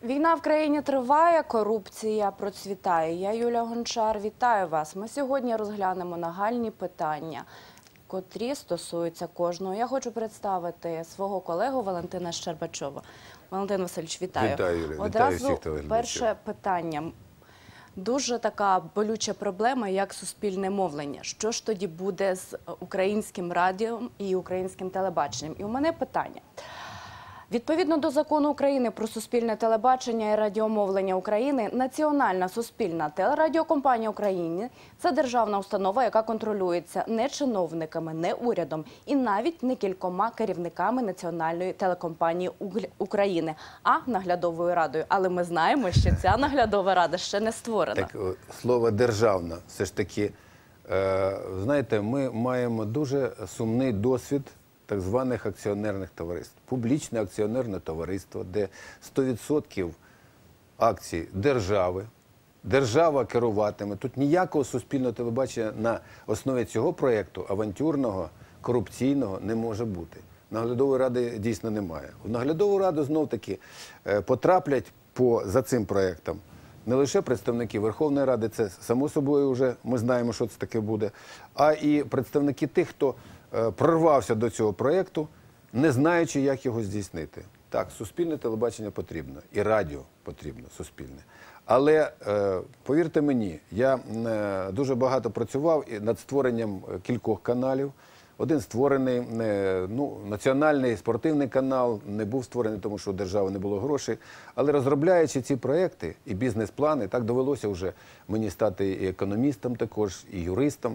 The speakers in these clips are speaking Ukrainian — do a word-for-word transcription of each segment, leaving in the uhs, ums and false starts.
Війна в країні триває, корупція процвітає. Я, Юлія Гончар, вітаю вас. Ми сьогодні розглянемо нагальні питання, котрі стосуються кожного. Я хочу представити свого колегу Валентина Щербачова. Валентин Васильович, вітаю. Вітаю, Юлія. Одразу Вітаю всіх телеглядачів. перше питання. Дуже така болюча проблема, як суспільне мовлення. Що ж тоді буде з українським радіо і українським телебаченням? І у мене питання. Відповідно до Закону України про суспільне телебачення і радіомовлення України, Національна суспільна телерадіокомпанія України – це державна установа, яка контролюється не чиновниками, не урядом і навіть не кількома керівниками Національної телекомпанії України, а наглядовою радою. Але ми знаємо, що ця наглядова рада ще не створена. Так, слово «державна» все ж таки, знаєте, ми маємо дуже сумний досвід так званих акціонерних товариств. Публічне акціонерне товариство, де сто відсотків акцій держави, держава керуватиме. Тут ніякого суспільного телебачення на основі цього проєкту, авантюрного, корупційного, не може бути. Наглядової ради дійсно немає. В наглядову раду знов-таки потраплять по, за цим проєктом не лише представники Верховної Ради, це само собою вже ми знаємо, що це таке буде, а і представники тих, хто прорвався до цього проєкту, не знаючи, як його здійснити. Так, суспільне телебачення потрібно, і радіо потрібно, суспільне. Але, повірте мені, я дуже багато працював над створенням кількох каналів. Один створений, ну, національний спортивний канал не був створений, тому що у держави не було грошей. Але розробляючи ці проєкти і бізнес-плани, так довелося вже мені стати і економістом також, і юристом.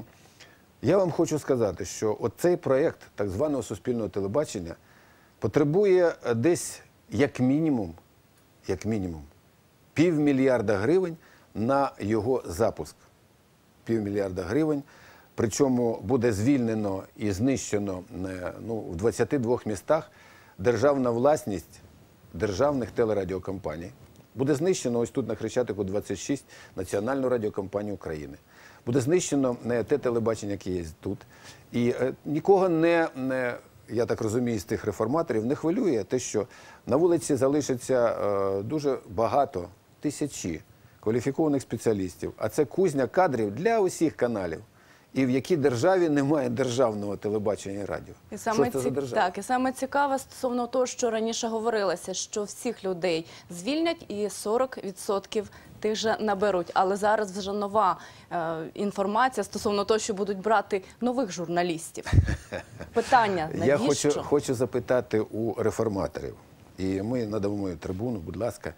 Я вам хочу сказати, що оцей проєкт так званого суспільного телебачення потребує десь як мінімум, як мінімум, півмільярда гривень на його запуск. Півмільярда гривень, причому буде звільнено і знищено ну, в двадцяти двох містах державна власність державних телерадіокомпаній. Буде знищено ось тут на Хрещатику двадцять шість Національну радіокомпанію України. Буде знищено те телебачення, яке є тут. І е, нікого не, не, я так розумію, з тих реформаторів не хвилює те, що на вулиці залишиться е, дуже багато, тисячі кваліфікованих спеціалістів. А це кузня кадрів для усіх каналів. І в якій державі немає державного телебачення і радіо. І саме що це ці... за держава? Так, і саме цікаве стосовно того, що раніше говорилося, що всіх людей звільнять і сорок відсотків тих же наберуть. Але зараз вже нова е, інформація стосовно того, що будуть брати нових журналістів. Питання, навіщо? Я хочу, хочу запитати у реформаторів, і ми надамо трибуну, будь ласка.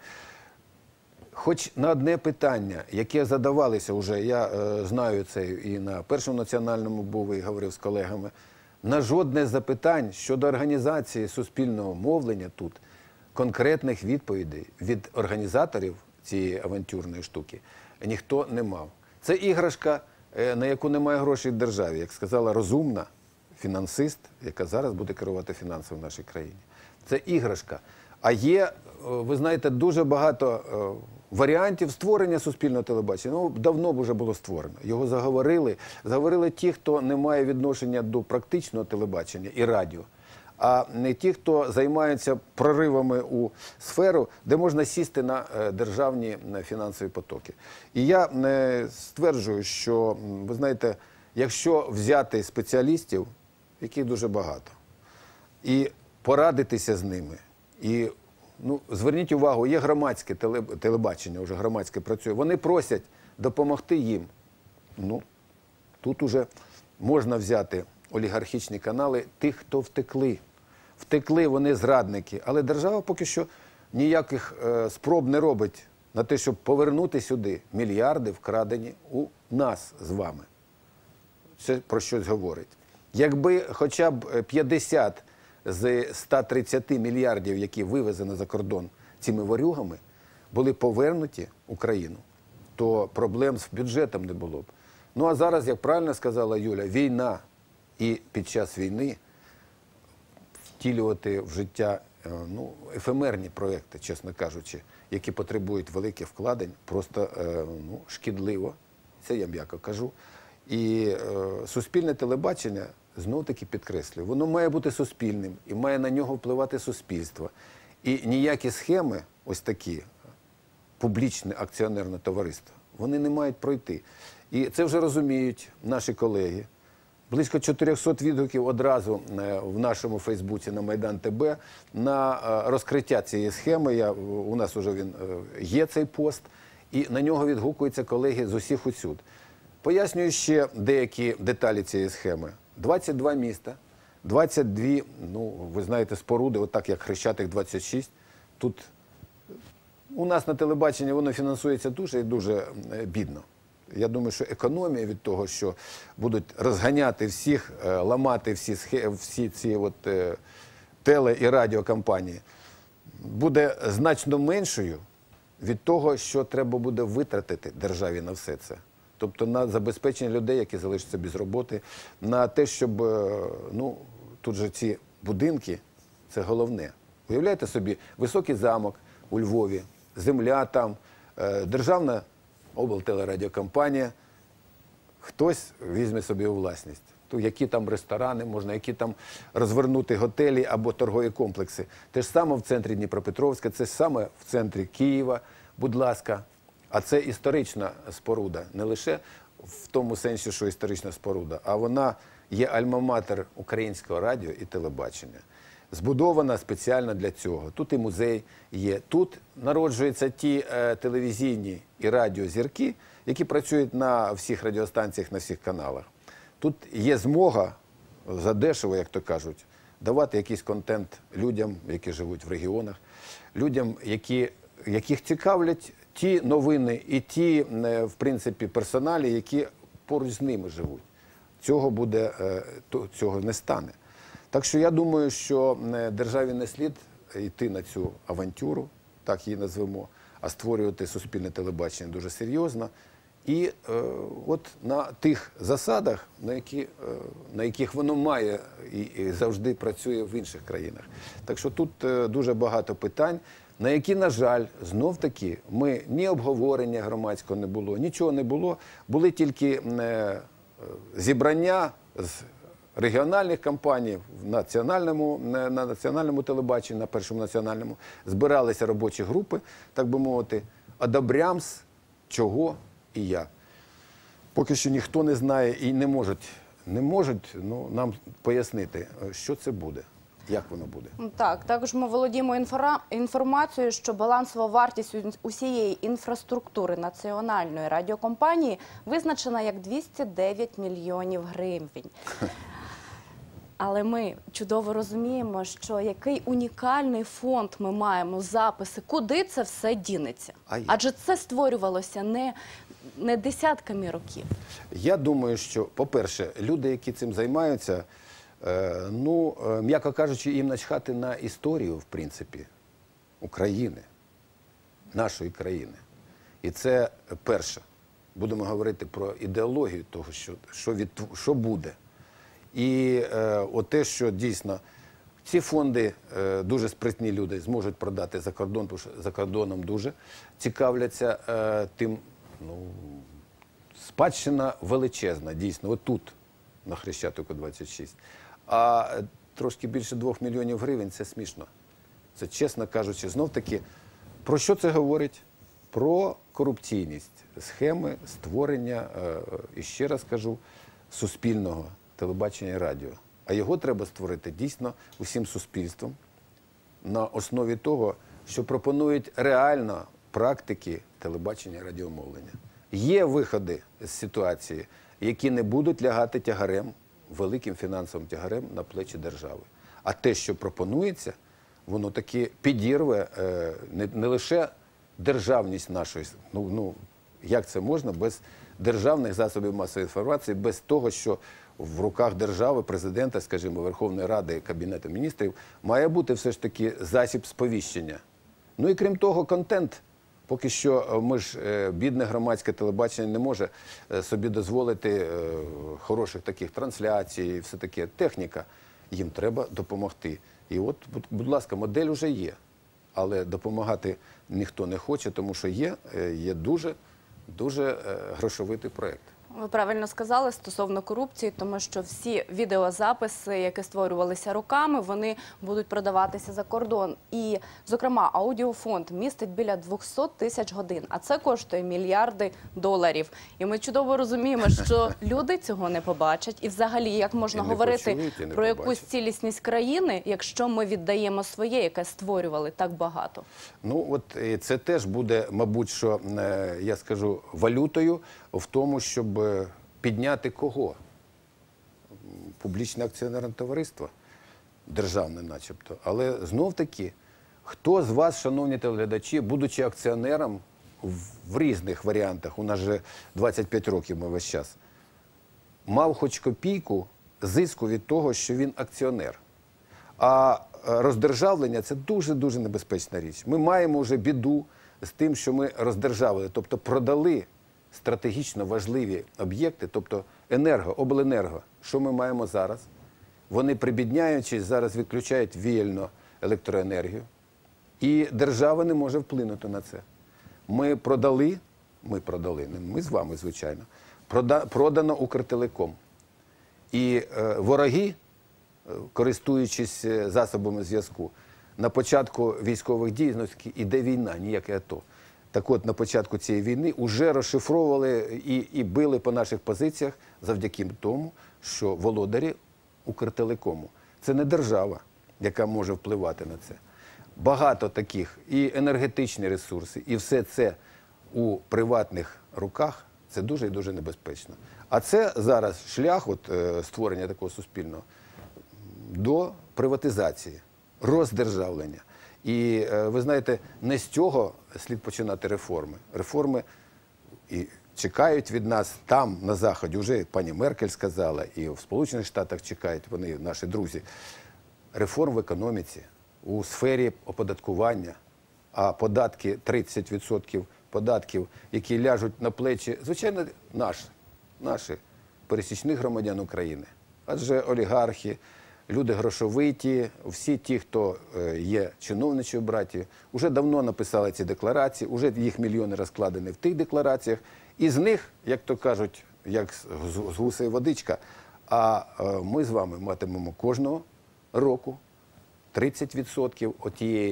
Хоч на одне питання, яке задавалося вже, я е, знаю це і на Першому національному був, і говорив з колегами, на жодне з запитань щодо організації суспільного мовлення тут, конкретних відповідей від організаторів цієї авантюрної штуки ніхто не мав. Це іграшка, е, на яку немає грошей в державі, як сказала розумна фінансист, яка зараз буде керувати фінансами в нашій країні. Це іграшка. А є, ви знаєте, дуже багато е, варіантів створення суспільного телебачення. Ну, давно б вже було створено. Його заговорили. Заговорили ті, хто не має відношення до практичного телебачення і радіо, а не ті, хто займаються проривами у сферу, де можна сісти на державні на фінансові потоки. І я не стверджую, що, ви знаєте, якщо взяти спеціалістів, яких дуже багато, і порадитися з ними, і ну, зверніть увагу, є громадське телебачення, вже громадське працює. Вони просять допомогти їм. Ну, тут уже можна взяти олігархічні канали тих, хто втекли. Втекли вони зрадники. Але держава поки що ніяких е, спроб не робить на те, щоб повернути сюди мільярди, вкрадені у нас з вами. Це про щось говорить. Якби хоча б п'ятдесят з ста тридцяти мільярдів, які вивезені за кордон цими ворюгами, були повернуті в Україну, то проблем з бюджетом не було б. Ну а зараз, як правильно сказала Юля, війна, і під час війни втілювати в життя ну, ефемерні проекти, чесно кажучи, які потребують великих вкладень, просто ну, шкідливо, це я м'яко кажу. І е, суспільне телебачення, знов-таки підкреслюю, воно має бути суспільним і має на нього впливати суспільство. І ніякі схеми, ось такі, публічне акціонерне товариство, вони не мають пройти. І це вже розуміють наші колеги. Близько чотирьохсот відгуків одразу в нашому Фейсбуці на Майдан ТБ на розкриття цієї схеми. Я, у нас вже він є, цей пост, і на нього відгукуються колеги з усіх усюд. Пояснюю ще деякі деталі цієї схеми. двадцять два міста, двадцять дві, ну, ви знаєте, споруди, отак як Хрещатик двадцять шість. Тут у нас на телебаченні воно фінансується дуже і дуже бідно. Я думаю, що економія від того, що будуть розганяти всіх, ламати всі, всі ці от, теле- і радіокомпанії, буде значно меншою від того, що треба буде витратити державі на все це. Тобто на забезпечення людей, які залишаться без роботи, на те, щоб, ну, тут же ці будинки, це головне. Уявляєте собі, високий замок у Львові, земля там, державна облтелерадіокомпанія, хтось візьме собі у власність. То які там ресторани можна, які там розвернути готелі або торгові комплекси. Те ж саме в центрі Дніпропетровська, це ж саме в центрі Києва, будь ласка. А це історична споруда, не лише в тому сенсі, що історична споруда, а вона є альма-матер українського радіо і телебачення. Збудована спеціально для цього. Тут і музей є. Тут народжуються ті е, телевізійні і радіозірки, які працюють на всіх радіостанціях, на всіх каналах. Тут є змога задешево, як то кажуть, давати якийсь контент людям, які живуть в регіонах, людям, які, яких цікавлять ті новини і ті, в принципі, персоналі, які поруч з ними живуть. Цього буде, цього не стане. Так що я думаю, що державі не слід йти на цю авантюру, так її назвемо, а створювати суспільне телебачення дуже серйозно. І е, от на тих засадах, на, які, е, на яких воно має і, і завжди працює в інших країнах. Так що тут е, дуже багато питань, на які, на жаль, знов-таки ми ні обговорення громадського не було, нічого не було. Були тільки е, зібрання з регіональних компаній в національному, на національному телебаченні, на Першому національному. Збиралися робочі групи, так би мовити, одобрямс, чого і як. Поки що ніхто не знає і не можуть, не можуть ну, нам пояснити, що це буде, як воно буде. Так, також ми володіємо інфора... інформацією, що балансова вартість усієї інфраструктури національної радіокомпанії визначена як двісті дев'ять мільйонів гривень. Але ми чудово розуміємо, що який унікальний фонд ми маємо, записи, куди це все дінеться. Адже це створювалося не, не десятками років. Я думаю, що, по-перше, люди, які цим займаються, е, ну, е, м'яко кажучи, їм начхати на історію, в принципі, України, нашої країни. І це перше. Будемо говорити про ідеологію того, що, що, від, що буде. І е, от те, що дійсно ці фонди, е, дуже спритні люди, зможуть продати за кордон, тому що за кордоном дуже цікавляться е, тим, ну, спадщина величезна, дійсно, отут, на Хрещатику двадцять шість. А трошки більше двох мільйонів гривень – це смішно. Це, чесно кажучи, знов-таки, про що це говорить? Про корупційність схеми створення, е, і ще раз кажу, суспільного телебачення і радіо. А його треба створити дійсно усім суспільством на основі того, що пропонують реально практики телебачення і радіомовлення. Є виходи з ситуації, які не будуть лягати тягарем, великим фінансовим тягарем на плечі держави. А те, що пропонується, воно таки підірве е, не, не лише державність нашої, ну, ну, як це можна без державних засобів масової інформації, без того, що в руках держави, президента, скажімо, Верховної Ради, Кабінету міністрів, має бути все ж таки засіб сповіщення. Ну і крім того, контент. Поки що ми ж, бідне громадське телебачення, не може собі дозволити хороших таких трансляцій і все таке. Техніка. Їм треба допомогти. І от, будь ласка, модель вже є. Але допомагати ніхто не хоче, тому що є, є дуже, дуже грошовитий проєкт. Ви правильно сказали стосовно корупції, тому що всі відеозаписи, які створювалися роками, вони будуть продаватися за кордон. І, зокрема, аудіофонд містить біля двісті тисяч годин, а це коштує мільярди доларів. І ми чудово розуміємо, що люди цього не побачать. І взагалі, як можна І не говорити почують, і не про якусь побачать. цілісність країни, якщо ми віддаємо своє, яке створювали так багато? Ну, от е, це теж буде, мабуть, що, е, я скажу, валютою в тому, щоб е, підняти кого? Публічне акціонерне товариство, державне начебто. Але знов-таки, хто з вас, шановні телеглядачі, будучи акціонером в, в різних варіантах, у нас же двадцять п'ять років ми весь час, мав хоч копійку зиску від того, що він акціонер? А роздержавлення – це дуже-дуже небезпечна річ. Ми маємо вже біду з тим, що ми роздержавили, тобто продали стратегічно важливі об'єкти, тобто енерго, обленерго. Що ми маємо зараз? Вони, прибідняючись, зараз відключають вільно електроенергію, і держава не може вплинути на це. Ми продали, ми продали, не ми з вами, звичайно, прода, продано Укртелеком. І е, вороги, користуючись засобами зв'язку, на початку військових дій, знову таки, іде війна, ніяке АТО. Так от, на початку цієї війни вже розшифровували і, і били по наших позиціях завдяки тому, що володарі Укртелекому. Це не держава, яка може впливати на це. Багато таких і енергетичні ресурси, і все це у приватних руках, це дуже і дуже небезпечно. А це зараз шлях от, е, створення такого суспільного до приватизації, роздержавлення. І е, ви знаєте, не з цього слід починати реформи. Реформи і чекають від нас там, на Заході, вже пані Меркель сказала, і в Сполучених Штатах чекають, вони, наші друзі, реформ в економіці, у сфері оподаткування, а податки, тридцять відсотків податків, які ляжуть на плечі, звичайно, наші, наші пересічних громадян України. Адже олігархи, люди грошовиті, всі ті, хто є чиновничою братією, вже давно написали ці декларації, вже їх мільйони розкладені в тих деклараціях. І з них, як то кажуть, як з гусей водичка, а ми з вами матимемо кожного року тридцять відсотків отієї,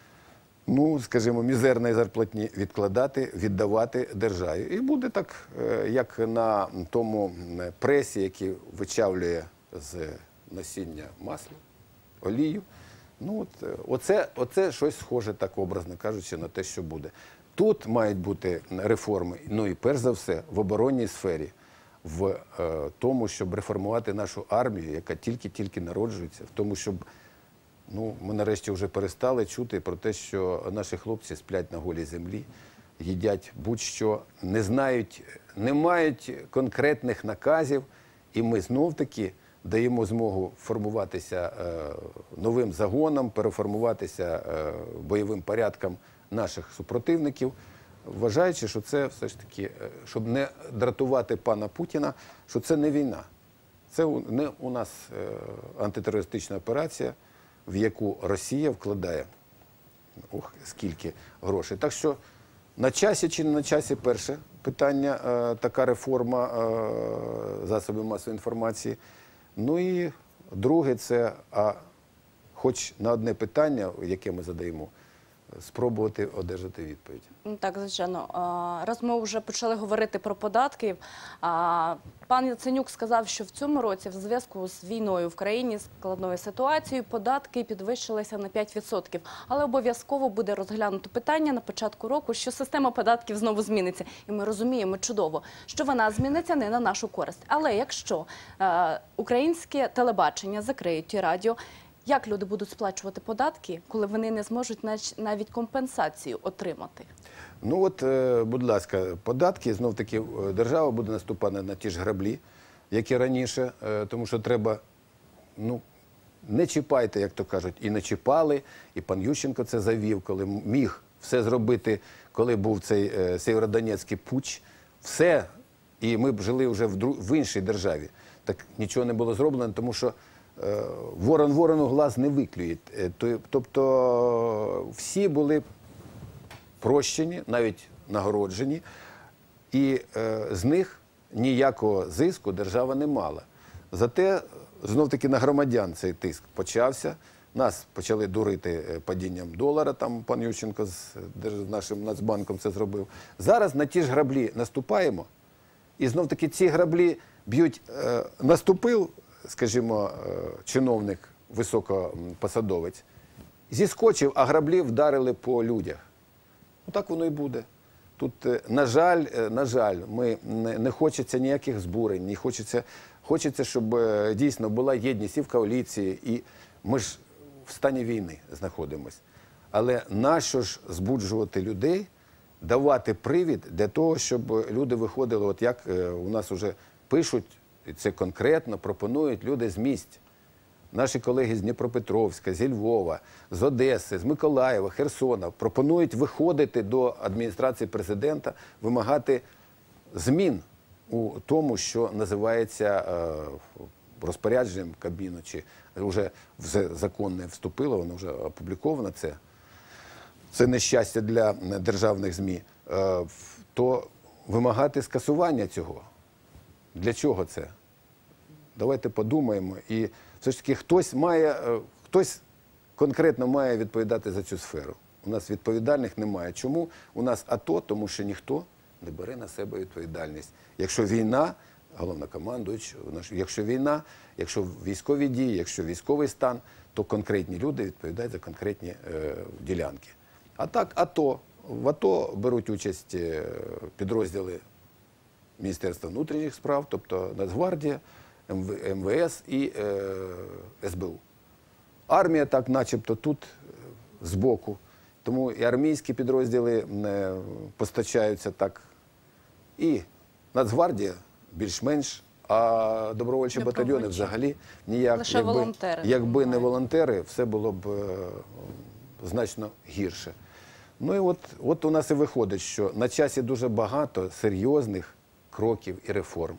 ну, скажімо, мізерної зарплатні відкладати, віддавати державі. І буде так, як на тому пресі, який вичавлює з насіння масла, олію. Ну, от, оце, оце щось схоже, так образно кажучи, на те, що буде. Тут мають бути реформи, ну і перш за все, в оборонній сфері, в е, тому, щоб реформувати нашу армію, яка тільки-тільки народжується, в тому, щоб, ну, ми нарешті вже перестали чути про те, що наші хлопці сплять на голій землі, їдять будь-що, не знають, не мають конкретних наказів, і ми знов-таки даємо змогу формуватися е, новим загонам, переформуватися е, бойовим порядкам наших супротивників, вважаючи, що це все ж таки, е, щоб не дратувати пана Путіна, що це не війна. Це у, не у нас е, антитерористична операція, в яку Росія вкладає, ох, скільки грошей. Так що на часі чи не на часі перше питання, е, така реформа е, засобів масової інформації. Ну і друге, це, а хоч на одне питання, яке ми задаємо, спробувати одержати відповідь. Так, звичайно. Раз ми вже почали говорити про податки, пан Яценюк сказав, що в цьому році в зв'язку з війною в країні, складною ситуацією, податки підвищилися на п'ять відсотків. Але обов'язково буде розглянуто питання на початку року, що система податків знову зміниться. І ми розуміємо чудово, що вона зміниться не на нашу користь. Але якщо е, українське телебачення закриють і радіо, як люди будуть сплачувати податки, коли вони не зможуть навіть компенсацію отримати? Ну от, будь ласка, податки, знов-таки, держава буде наступати на ті ж граблі, як і раніше, тому що треба, ну, не чіпайте, як то кажуть, і не чіпали, і пан Ющенко це завів, коли міг все зробити, коли був цей Сєвєродонецький путч, все, і ми б жили вже в, друг... в іншій державі. Так нічого не було зроблено, тому що ворон ворону глаз не виклює. Тобто всі були прощені, навіть нагороджені, і з них ніякого зиску держава не мала. Зате, знов-таки, на громадян цей тиск почався. Нас почали дурити падінням долара, там пан Ющенко з нашим Нацбанком це зробив. Зараз на ті ж граблі наступаємо, і знов-таки ці граблі б'ють, е, наступив, скажімо, е, чиновник, високопосадовець, зіскочив, а граблі вдарили по людях. Ну, так воно і буде. Тут, на жаль, на жаль, ми не, не хочеться ніяких збурень, не хочеться, хочеться, щоб дійсно була єдність і в коаліції, і ми ж в стані війни знаходимося. Але нащо ж збуджувати людей, давати привід для того, щоб люди виходили, от як у нас вже пишуть, і це конкретно пропонують люди з місць. Наші колеги з Дніпропетровська, зі Львова, з Одеси, з Миколаєва, Херсона пропонують виходити до адміністрації президента, вимагати змін у тому, що називається е, розпорядженням Кабміну, чи вже в закон не вступило, воно вже опубліковано, це, це нещастя для державних ЗМІ, е, то вимагати скасування цього. Для чого це? Давайте подумаємо. І все ж таки хтось має, хтось конкретно має відповідати за цю сферу. У нас відповідальних немає. Чому? У нас АТО, тому що ніхто не бере на себе відповідальність. Якщо війна, головнокомандуючий, якщо війна, якщо військові дії, якщо військовий стан, то конкретні люди відповідають за конкретні е, ділянки. А так, АТО. В АТО беруть участь підрозділи Міністерства внутрішніх справ, тобто Нацгвардія, Ем Ве Ес і е, Ес Бе У. Армія так начебто тут збоку. Тому і армійські підрозділи е, постачаються так. І Нацгвардія більш-менш, а добровольчі батальйони взагалі ніяк. Лише якби, волонтери. Якби не волонтери, все було б е, значно гірше. Ну і от, от у нас і виходить, що на часі дуже багато серйозних кроків і реформ.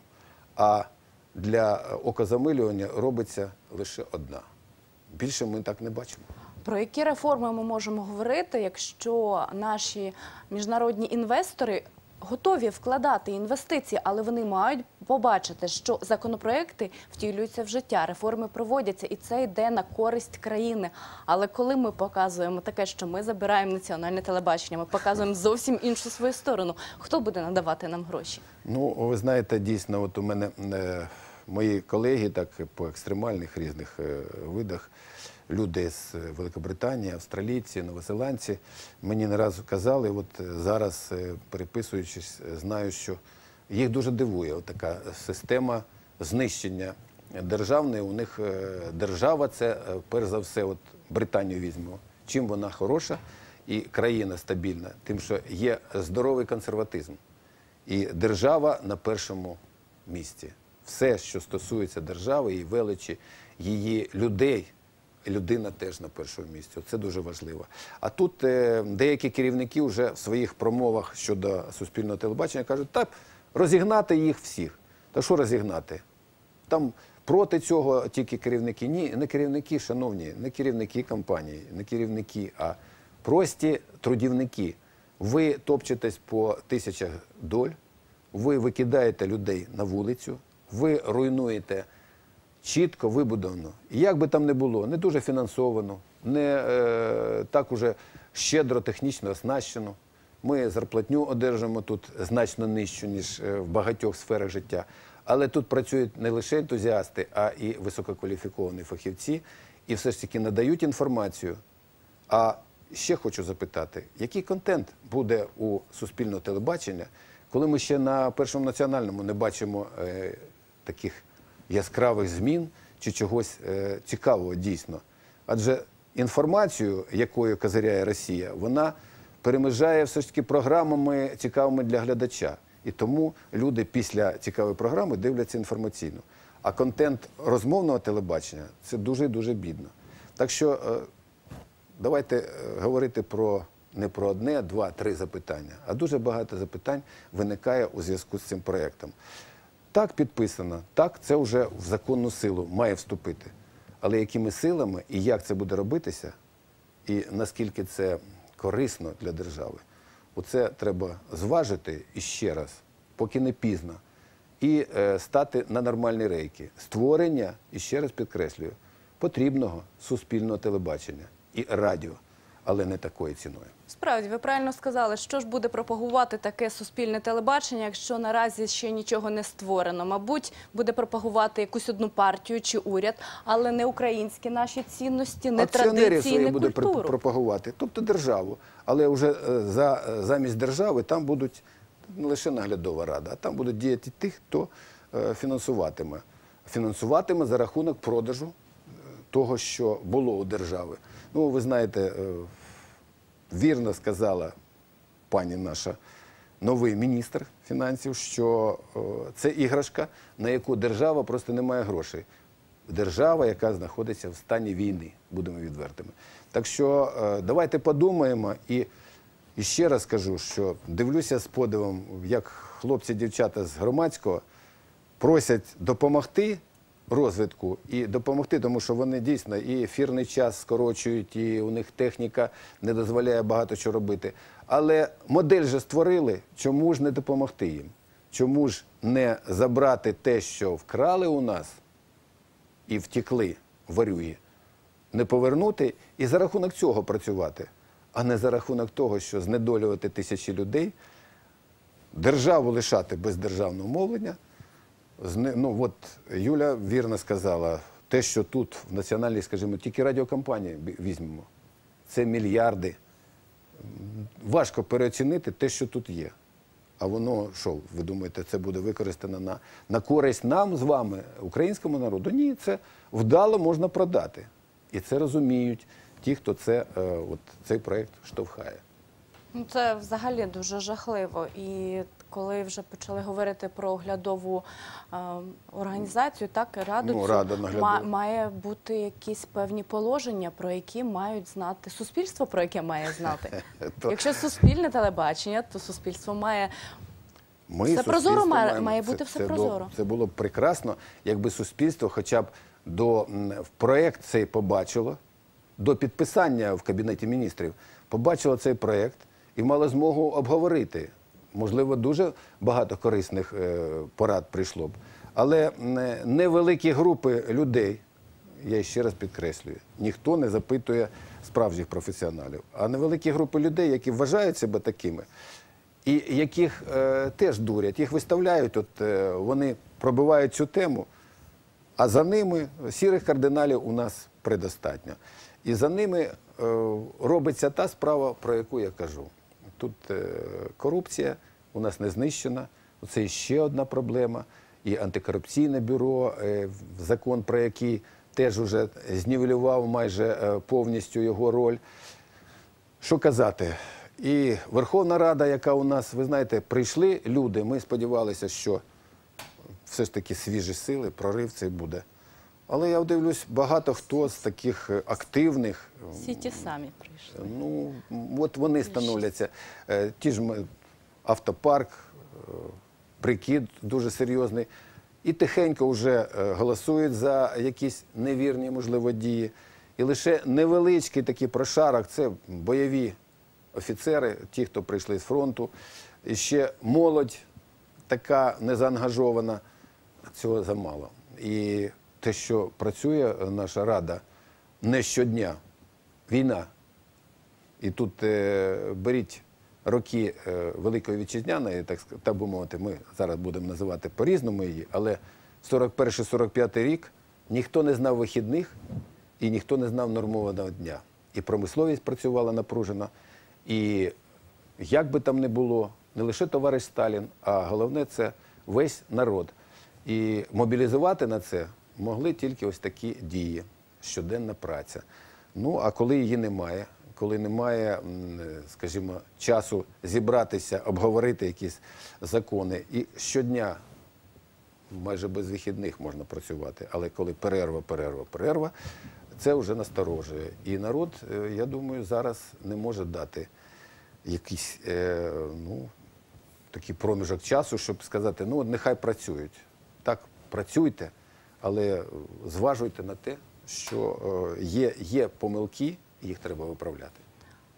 А для окозамилювання робиться лише одна. Більше ми так не бачимо. Про які реформи ми можемо говорити, якщо наші міжнародні інвестори готові вкладати інвестиції, але вони мають побачити, що законопроекти втілюються в життя, реформи проводяться, і це йде на користь країни. Але коли ми показуємо таке, що ми забираємо національне телебачення, ми показуємо зовсім іншу свою сторону, хто буде надавати нам гроші? Ну, ви знаєте, дійсно, от у мене е, мої колеги, так по екстремальних різних е, видах, люди з Великобританії, австралійці, новозеландці, мені не раз казали, от зараз, переписуючись, знаю, що їх дуже дивує от така система знищення державної. У них держава – це, перш за все, от Британію візьмемо. Чим вона хороша і країна стабільна? Тим, що є здоровий консерватизм. І держава на першому місці. Все, що стосується держави, її величі, її людей, людина теж на першому місці. Це дуже важливо. А тут е, деякі керівники вже в своїх промовах щодо суспільного телебачення кажуть, так, розігнати їх всіх. Та що розігнати? Там проти цього тільки керівники. Ні, не керівники, шановні, не керівники компанії, не керівники, а прості трудівники. Ви топчетесь по тисячах доль, ви викидаєте людей на вулицю, ви руйнуєте чітко вибудовано. І як би там не було, не дуже фінансовано, не е, так уже щедро технічно оснащено. Ми зарплатню одержимо тут значно нижчу, ніж в багатьох сферах життя. Але тут працюють не лише ентузіасти, а і висококваліфіковані фахівці. І все ж таки надають інформацію. А ще хочу запитати, який контент буде у суспільного телебачення, коли ми ще на Першому національному не бачимо е, таких яскравих змін чи чогось е, цікавого дійсно. Адже інформацію, якою козиряє Росія, вона перемежає все ж таки програмами цікавими для глядача. І тому люди після цікавої програми дивляться інформаційно. А контент розмовного телебачення – це дуже-дуже бідно. Так що е, давайте е, говорити про не про одне, два, три запитання, а дуже багато запитань виникає у зв'язку з цим проєктом. Так підписано, так це вже в законну силу має вступити. Але якими силами і як це буде робитися, і наскільки це корисно для держави, оце треба зважити і ще раз, поки не пізно. і е, стати на нормальні рейки. Створення, і ще раз підкреслюю, потрібного суспільного телебачення і радіо, але не такою ціною. Справді, ви правильно сказали, що ж буде пропагувати таке суспільне телебачення, якщо наразі ще нічого не створено. Мабуть, буде пропагувати якусь одну партію чи уряд, але не українські наші цінності, не Акціонерів традиції, свої не буде культуру. пропагувати, тобто державу. Але вже е, за, замість держави там будуть не лише наглядова рада, а там будуть діяти ті, хто е, фінансуватиме. Фінансуватиме за рахунок продажу е, того, що було у держави. Ну, ви знаєте, е, вірно сказала пані наша новий міністр фінансів, що е, це іграшка, на яку держава просто не має грошей. Держава, яка знаходиться в стані війни, будемо відвертими. Так що е, давайте подумаємо і, і ще раз кажу, що дивлюся з подивом, як хлопці-дівчата з громадського просять допомогти розвитку і допомогти, тому що вони дійсно і ефірний час скорочують, і у них техніка не дозволяє багато що робити. Але модель же створили, чому ж не допомогти їм? Чому ж не забрати те, що вкрали у нас і втекли ворюги, не повернути і за рахунок цього працювати, а не за рахунок того, що знедолювати тисячі людей, державу лишати без державного мовлення. Ну, от Юля вірно сказала, те, що тут в національній, скажімо, тільки радіокомпанії візьмемо, це мільярди. Важко переоцінити те, що тут є. А воно, що, ви думаєте, це буде використано на, на користь нам з вами, українському народу? Ні, це вдало можна продати. І це розуміють ті, хто це, е, от, цей проєкт штовхає. Ну, це взагалі дуже жахливо. І коли вже почали говорити про оглядову е, організацію, так, раду, Ну, цю, рада наглядова. ма- має бути якісь певні положення, про які мають знати суспільство, про яке має знати. То- Якщо суспільне телебачення, то суспільство має... Ми, Все суспільство, прозоро має- маємо. має Це- бути все це прозоро. Було, це було б прекрасно, якби суспільство хоча б до м, в проєкт цей побачило, до підписання в Кабінеті міністрів, побачило цей проєкт і мало змогу обговорити. Можливо, дуже багато корисних е, порад прийшло б. Але м, невеликі групи людей, я ще раз підкреслюю, ніхто не запитує справжніх професіоналів, а невеликі групи людей, які вважають себе такими, і яких е, теж дурять, їх виставляють, от, е, вони пробивають цю тему, а за ними сірих кардиналів у нас предостатньо. І за ними е, робиться та справа, про яку я кажу. Тут е, корупція у нас не знищена, це ще одна проблема. І антикорупційне бюро, е, закон про який теж уже знівелював майже е, повністю його роль. Що казати? І Верховна Рада, яка у нас, ви знаєте, прийшли люди, ми сподівалися, що все ж таки свіжі сили, прорив цей буде. Але я дивлюсь, багато хто з таких активних, Всі ті самі прийшли. ну, от вони становляться. Е, Ті ж ми, автопарк, е, прикид дуже серйозний. І тихенько вже е, голосують за якісь невірні, можливо, дії. І лише невеличкий такий прошарок – це бойові офіцери, ті, хто прийшли з фронту. І ще молодь така незаангажована. Цього замало. І те, що працює наша Рада не щодня, війна. І тут е, беріть роки е, Великої Вітчизняної, так, так би мовити, ми зараз будемо називати по-різному її, але сорок перший сорок п'ятий рік ніхто не знав вихідних і ніхто не знав нормованого дня. І промисловість працювала напружено, і як би там не було, не лише товариш Сталін, а головне – це весь народ. І мобілізувати на це могли тільки ось такі дії, щоденна праця. Ну, а коли її немає, коли немає, скажімо, часу зібратися, обговорити якісь закони, і щодня, майже без вихідних можна працювати, але коли перерва, перерва, перерва, це вже насторожує. І народ, я думаю, зараз не може дати якийсь, е, ну, такий проміжок часу, щоб сказати, ну, нехай працюють. Так, працюйте, але зважуйте на те, що є, є помилки, і їх треба виправляти.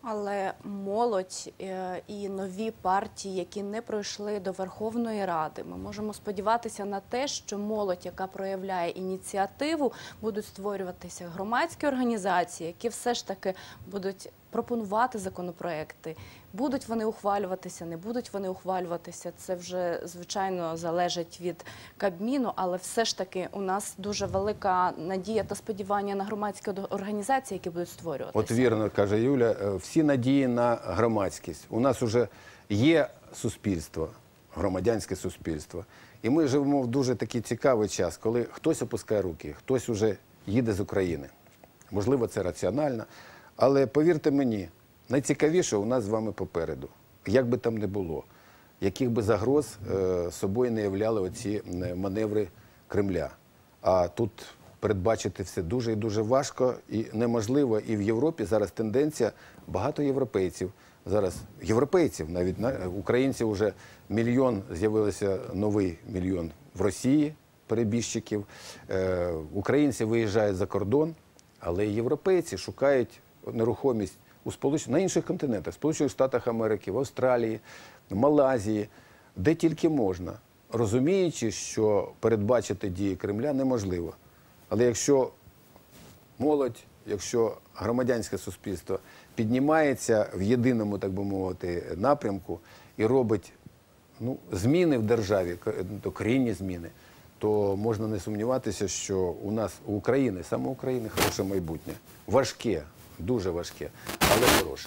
Але молодь е, і нові партії, які не пройшли до Верховної Ради, ми можемо сподіватися на те, що молодь, яка проявляє ініціативу, будуть створюватися громадські організації, які все ж таки будуть пропонувати законопроекти. Будуть вони ухвалюватися, не будуть вони ухвалюватися, це вже, звичайно, залежить від Кабміну, але все ж таки у нас дуже велика надія та сподівання на громадські організації, які будуть створюватися. От вірно каже Юля, всі надії на громадськість. У нас вже є суспільство, громадянське суспільство. І ми живемо в дуже такий цікавий час, коли хтось опускає руки, хтось вже їде з України. Можливо, це раціонально. Але повірте мені, найцікавіше у нас з вами попереду. Як би там не було, яких би загроз е, собою не являли оці маневри Кремля. А тут передбачити все дуже і дуже важко і неможливо. І в Європі зараз тенденція, багато європейців, зараз європейців, навіть українців вже мільйон, з'явився новий мільйон в Росії, перебіжчиків. Е, українці виїжджають за кордон, але європейці шукають нерухомість у Сполуч... на інших континентах, в Сполучених Штатах Америки, в Австралії, в Малайзії, де тільки можна, розуміючи, що передбачити дії Кремля неможливо. Але якщо молодь, якщо громадянське суспільство піднімається в єдиному, так би мовити, напрямку і робить ну, зміни в державі, докорінні зміни, то можна не сумніватися, що у нас, у України, саме у України, хороше майбутнє. Важке, дуже важке, але хороше.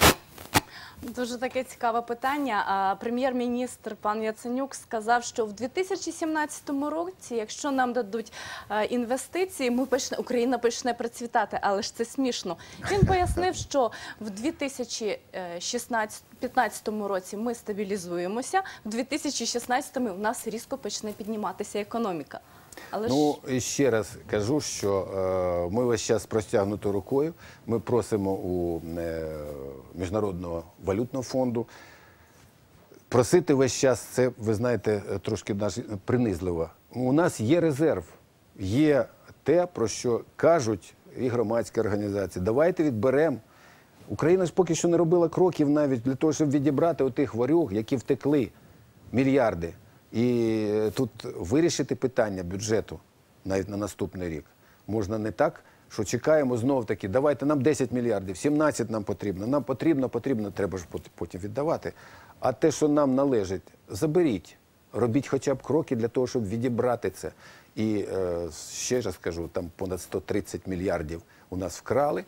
Дуже таке цікаве питання. Прем'єр-міністр пан Яценюк сказав, що в дві тисячі сімнадцятому році, якщо нам дадуть інвестиції, ми почне, Україна почне процвітати, але ж це смішно. Він пояснив, що в дві тисячі п'ятнадцятому році ми стабілізуємося, в дві тисячі шістнадцятому у нас різко почне підніматися економіка. Але ну, ж... ще раз кажу, що е, ми весь час простягнутою рукою, ми просимо у е, Міжнародного валютного фонду. Просити весь час, це, ви знаєте, трошки наш, принизливо. У нас є резерв, є те, про що кажуть і громадські організації. Давайте відберемо. Україна ж поки що не робила кроків навіть для того, щоб відібрати отих ворюг, які втекли, мільярди. І тут вирішити питання бюджету навіть на наступний рік можна не так, що чекаємо знов-таки, давайте нам десять мільярдів, сімнадцять нам потрібно, нам потрібно, потрібно, треба ж потім віддавати. А те, що нам належить, заберіть, робіть хоча б кроки для того, щоб відібрати це. І е, ще раз скажу, там понад сто тридцять мільярдів у нас вкрали,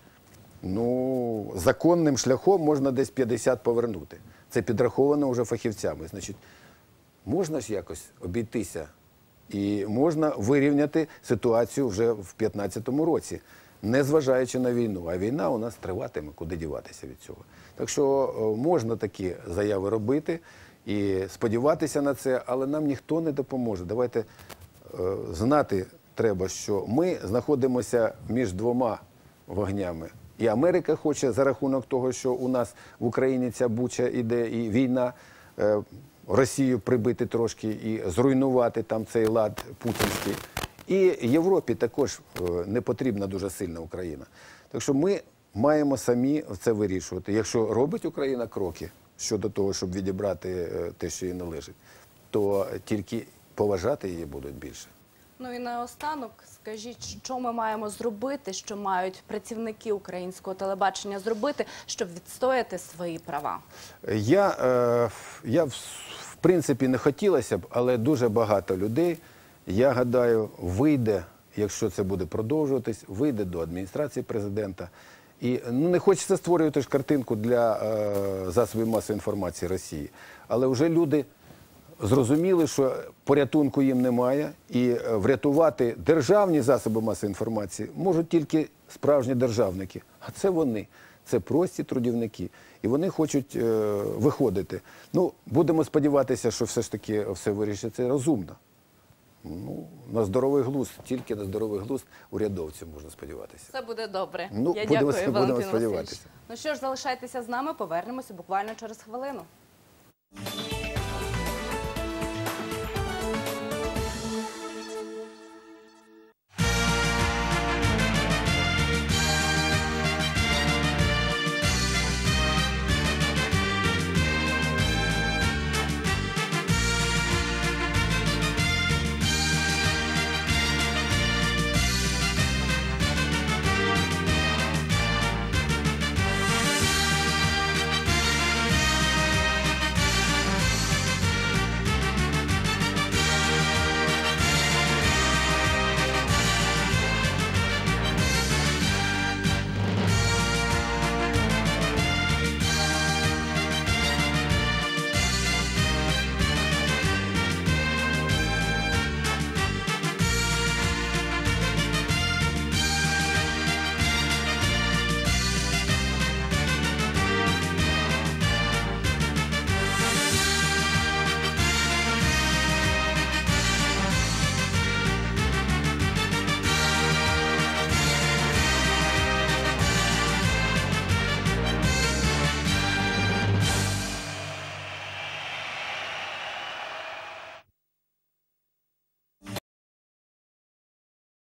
ну, законним шляхом можна десь п'ятдесят повернути. Це підраховано вже фахівцями, значить, можна ж якось обійтися і можна вирівняти ситуацію вже в п'ятнадцятому році, не зважаючи на війну. А війна у нас триватиме, куди діватися від цього. Так що можна такі заяви робити і сподіватися на це, але нам ніхто не допоможе. Давайте е, знати треба, що ми знаходимося між двома вогнями. І Америка хоче за рахунок того, що у нас в Україні ця буча іде і війна, е, Росію прибити трошки і зруйнувати там цей лад путінський. І Європі також не потрібна дуже сильна Україна. Так що ми маємо самі це вирішувати. Якщо робить Україна кроки щодо того, щоб відібрати те, що їй належить, то тільки поважати її будуть більше. Ну і наостанок, скажіть, що ми маємо зробити, що мають працівники українського телебачення зробити, щоб відстояти свої права? Я, е, я в принципі, не хотілося б, але дуже багато людей, я гадаю, вийде, якщо це буде продовжуватись, вийде до адміністрації президента. І ну, не хочеться створювати ж картинку для е, засобів масової інформації Росії, але вже люди зрозуміли, що порятунку їм немає, і врятувати державні засоби масової інформації можуть тільки справжні державники. А це вони, це прості трудівники. І вони хочуть е, виходити. Ну, будемо сподіватися, що все ж таки все вирішиться розумно. Ну, на здоровий глузд, тільки на здоровий глузд урядовців можна сподіватися. Це буде добре. Ну, Я будемо, дякую, будемо Валентин сподіватися. Васильович. Ну що ж, залишайтеся з нами, повернемося буквально через хвилину.